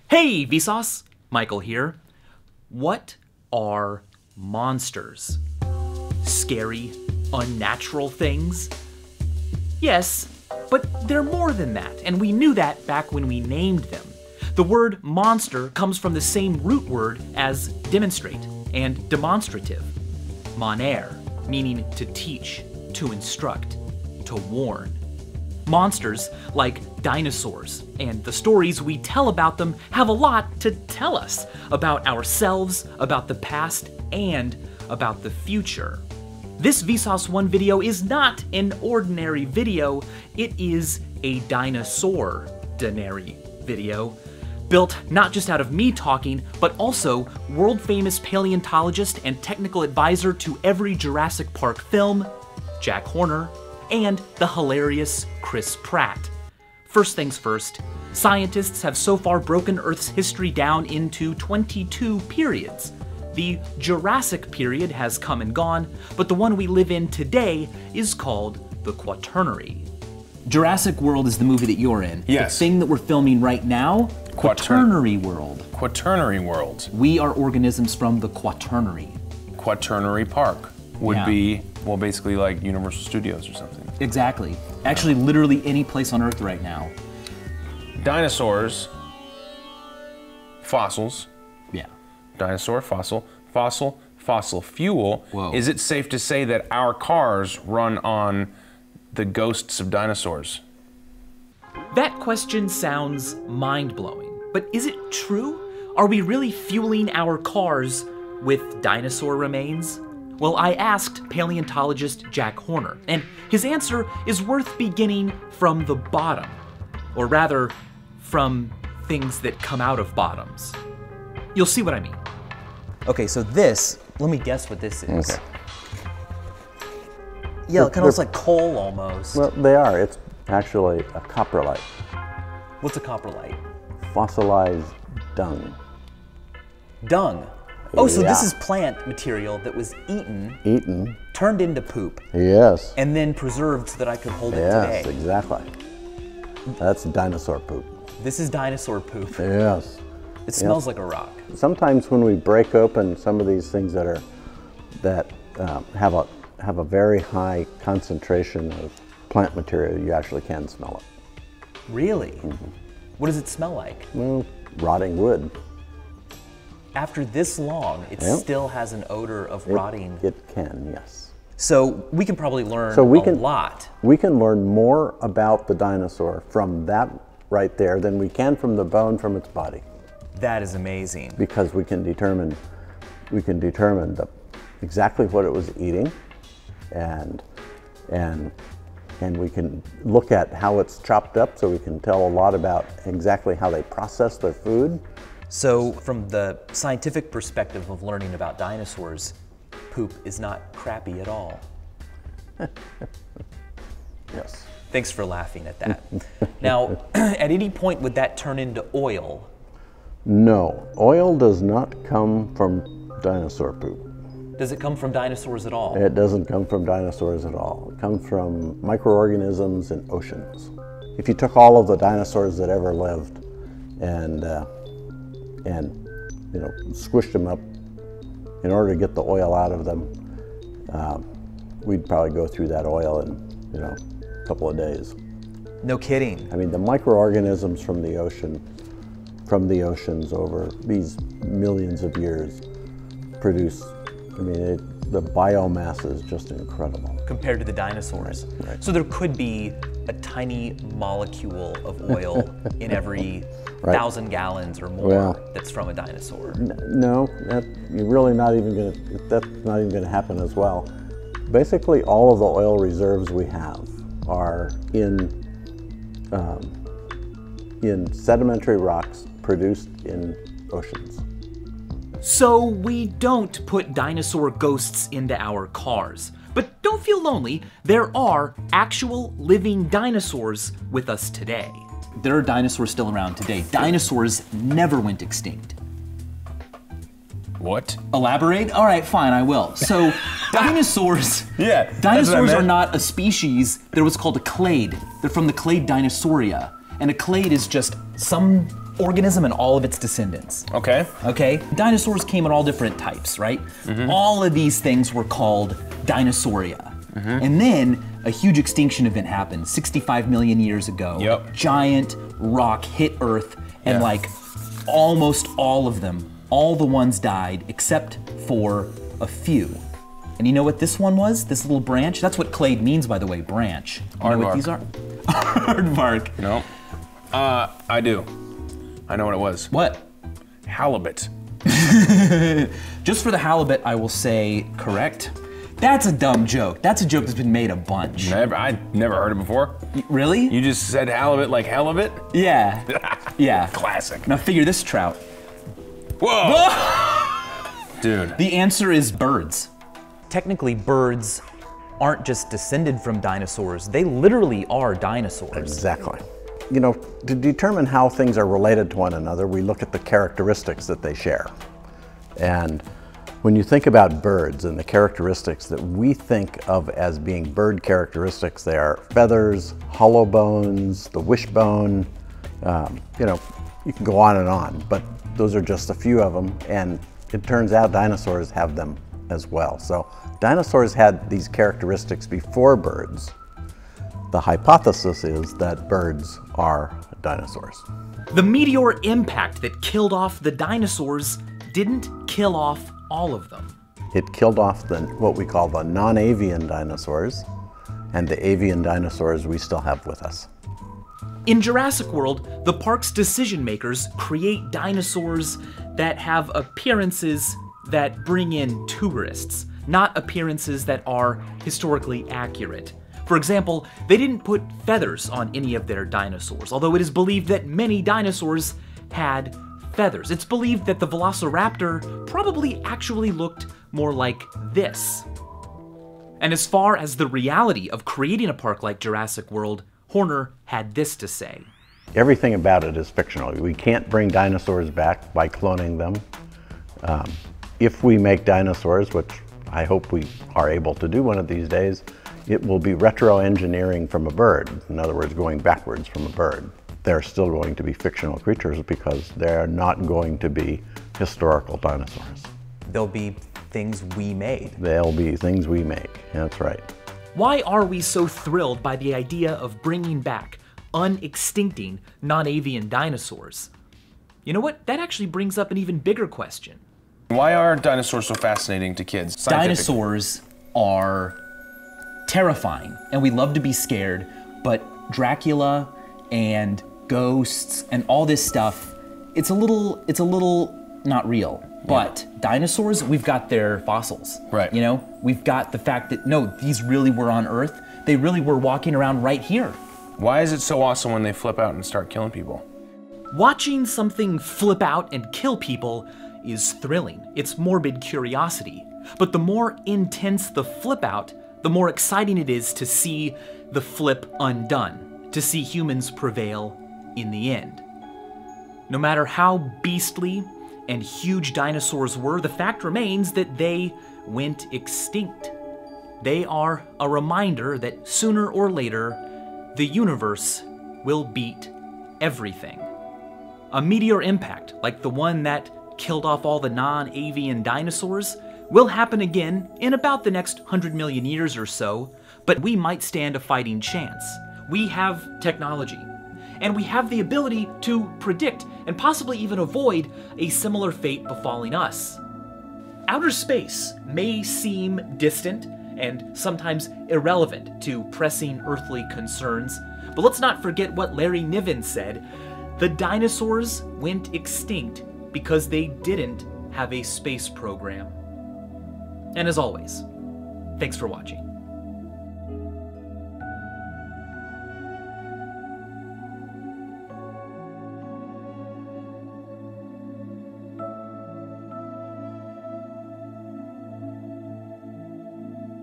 Hey, Vsauce! Michael here. What are monsters? Scary, unnatural things? Yes, but they're more than that, and we knew that back when we named them. The word monster comes from the same root word as demonstrate and demonstrative. Moner, meaning to teach, to instruct, to warn. Monsters, like dinosaurs, and the stories we tell about them have a lot to tell us about ourselves, about the past, and about the future. This Vsauce 1 video is not an ordinary video, it is a dinosaur-denary video. Built not just out of me talking, but also world-famous paleontologist and technical advisor to every Jurassic Park film, Jack Horner, and the hilarious Chris Pratt. First things first, scientists have so far broken Earth's history down into 22 periods. The Jurassic period has come and gone, but the one we live in today is called the Quaternary. Jurassic World is the movie that you're in. Yes. The thing that we're filming right now, Quaternary World. Quaternary World. We are organisms from the Quaternary. Quaternary Park would be, well, basically like Universal Studios or something. Exactly. Actually, literally any place on Earth right now. Dinosaurs, fossils. Yeah. Dinosaur, fossil, fossil, fossil fuel. Whoa. Is it safe to say that our cars run on the ghosts of dinosaurs? That question sounds mind-blowing, but is it true? Are we really fueling our cars with dinosaur remains? Well, I asked paleontologist Jack Horner, and his answer is worth beginning from the bottom. Or rather, from things that come out of bottoms. You'll see what I mean. Okay, so this, let me guess what this is. Okay. Yeah, it kind of looks like coal almost. Well, they are. It's actually a coprolite, What's a coprolite? fossilized dung. Dung. Oh, so this Yeah. is plant material that was eaten, Eaten. turned into poop, Yes. and then preserved so that I could hold it Yes, today. exactly. That's dinosaur poop. This is dinosaur poop. Yes. It smells like a rock. Sometimes when we break open some of these things that have a very high concentration of plant material, you actually can smell it. Really? Mm-hmm. What does it smell like? Well, rotting wood. After this long, it Yep. still has an odor of rotting. It can, yes. So we can probably learn So we a can- lot. We can learn more about the dinosaur from that right there than we can from the bone from its body, That is amazing. because we can determine exactly what it was eating, and we can look at how it's chopped up, so we can tell a lot about exactly how they process their food. So from the scientific perspective of learning about dinosaurs, poop is not crappy at all. Yes. Thanks for laughing at that. Now, at any point would that turn into oil? No, oil does not come from dinosaur poop. Does it come from dinosaurs at all? It doesn't come from dinosaurs at all. It comes from microorganisms in oceans. If you took all of the dinosaurs that ever lived and squished them up in order to get the oil out of them, we'd probably go through that oil in a couple of days. No kidding. I mean, the microorganisms from the oceans over these millions of years produce. The biomass is just incredible. Compared to the dinosaurs. Right. So there could be a tiny molecule of oil in every 1,000 gallons or more that's from a dinosaur. No, that's not even going to happen as well. Basically, all of the oil reserves we have are in sedimentary rocks produced in oceans. So we don't put dinosaur ghosts into our cars. But don't feel lonely, there are actual living dinosaurs with us today. There are dinosaurs still around today. Dinosaurs never went extinct. What? Elaborate? All right, fine, I will. So dinosaurs, Yeah, that's what I dinosaurs are meant. not a species. They're what's called a clade. They're from the clade Dinosauria. And a clade is just some organism and all of its descendants. Okay. Okay? Dinosaurs came in all different types, right? All of these things were called Dinosauria. And then a huge extinction event happened 65 million years ago. Yep. Giant rock hit Earth, and Yeah. like almost all of them, all the ones died except for a few. And you know what this one was? This little branch? That's what clade means, by the way, branch. You know what Aardvark. these are? Aardvark. No. I do. I know what it was. What? Halibut. Just for the halibut, I will say correct. That's a dumb joke. That's a joke that's been made a bunch. I never heard it before. Really? You just said halibut like halibut? Yeah. Yeah. Classic. Now figure this trout. Whoa! Dude. The answer is birds. Technically, birds aren't just descended from dinosaurs. They literally are dinosaurs. Exactly. You know, to determine how things are related to one another, we look at the characteristics that they share. And when you think about birds and the characteristics that we think of as being bird characteristics, they are feathers, hollow bones, the wishbone, you know, you can go on, but those are just a few of them, and it turns out dinosaurs have them as well. So dinosaurs had these characteristics before birds. The hypothesis is that birds are dinosaurs. The meteor impact that killed off the dinosaurs didn't kill off all of them. It killed off what we call the non-avian dinosaurs, and the avian dinosaurs we still have with us. In Jurassic World, the park's decision makers create dinosaurs that have appearances that bring in tourists, not appearances that are historically accurate. For example, they didn't put feathers on any of their dinosaurs, although it is believed that many dinosaurs had feathers. It's believed that the Velociraptor probably actually looked more like this. And as far as the reality of creating a park like Jurassic World, Horner had this to say. Everything about it is fictional. We can't bring dinosaurs back by cloning them. If we make dinosaurs, which I hope we are able to do one of these days, it will be retro-engineering from a bird. In other words, going backwards from a bird. They're still going to be fictional creatures because they're not going to be historical dinosaurs. They'll be things we made. They'll be things we make, that's right. Why are we so thrilled by the idea of bringing back unextincting non-avian dinosaurs? You know what? That actually brings up an even bigger question. Why are dinosaurs so fascinating to kids? Dinosaurs are terrifying, and we love to be scared, but Dracula and ghosts and all this stuff, it's a little not real. But dinosaurs, we've got their fossils. Right. You know, we've got the fact that, no, these really were on Earth. They really were walking around right here. Why is it so awesome when they flip out and start killing people? Watching something flip out and kill people is thrilling. It's morbid curiosity. But the more intense the flip out, the more exciting it is to see the flip undone, to see humans prevail in the end. No matter how beastly and huge dinosaurs were, the fact remains that they went extinct. They are a reminder that sooner or later, the universe will beat everything. A meteor impact, like the one that killed off all the non-avian dinosaurs, will happen again in about the next 100 million years or so, but we might stand a fighting chance. We have technology, and we have the ability to predict and possibly even avoid a similar fate befalling us. Outer space may seem distant and sometimes irrelevant to pressing earthly concerns, but let's not forget what Larry Niven said. The dinosaurs went extinct because they didn't have a space program. And as always, thanks for watching.